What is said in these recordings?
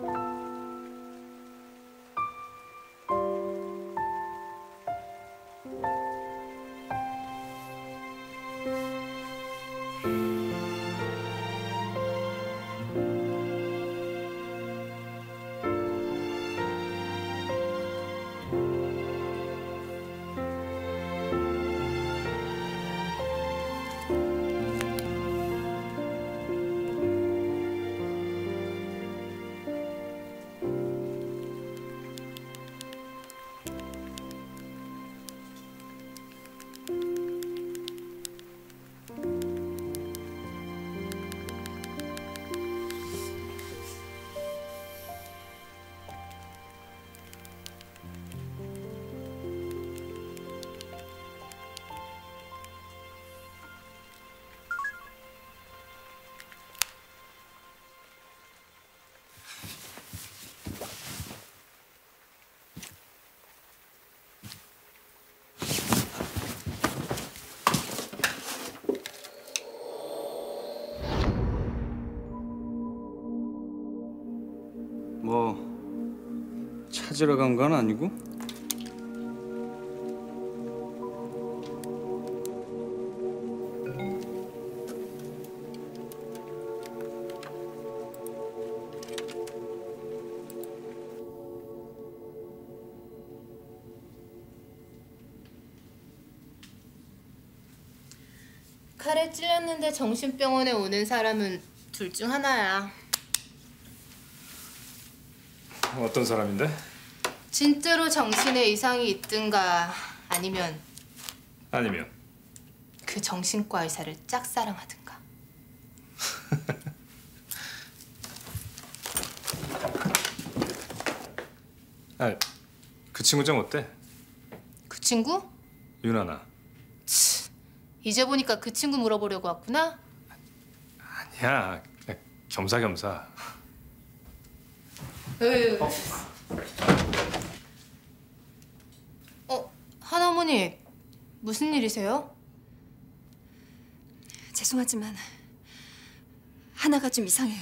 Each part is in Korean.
뭐 찾으러 간 건 아니고? 칼에 찔렸는데 정신병원에 오는 사람은 둘 중 하나야. 어떤 사람인데? 진짜로 정신에 이상이 있든가 아니면 그 정신과 의사를 짝사랑하든가. 아, 그 친구 좀 어때? 그 친구? 유나나. 이제 보니까 그 친구 물어보려고 왔구나? 아니야, 그냥 겸사겸사. 한어머니 무슨 일이세요? 죄송하지만 하나가 좀 이상해요.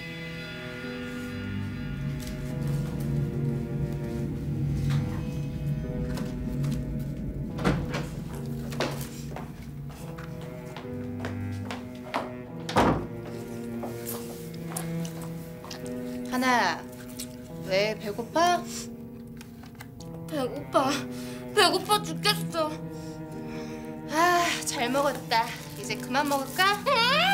하나야, 왜 배고파? 배고파 죽겠어. 아, 잘 먹었다. 이제 그만 먹을까?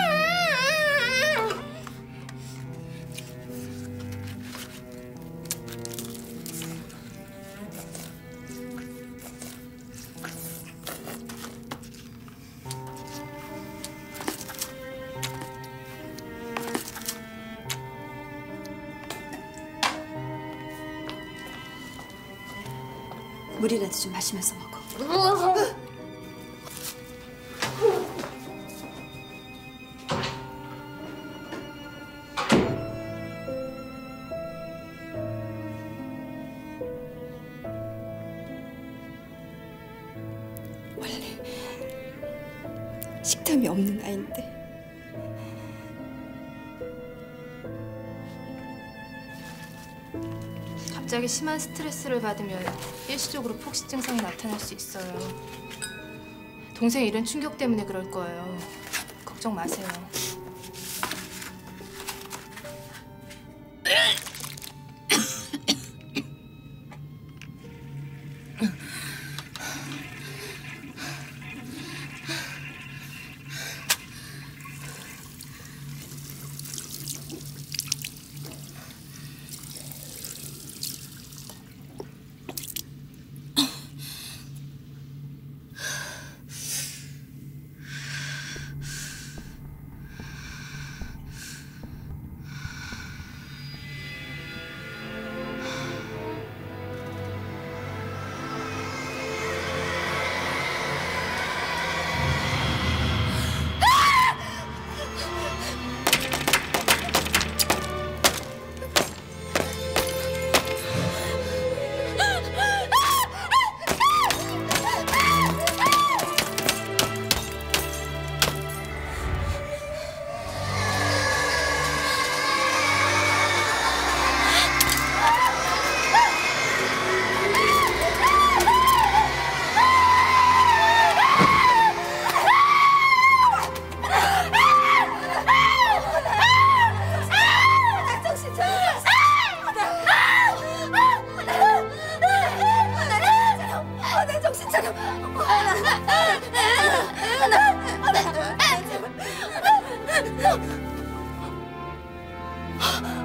물이라도 좀 마시면서 먹어. 원래 식탐이 없는 아이인데 갑자기 심한 스트레스를 받으면 일시적으로 폭식 증상이 나타날 수 있어요. 동생 이런 충격 때문에 그럴 거예요. 걱정 마세요. 아,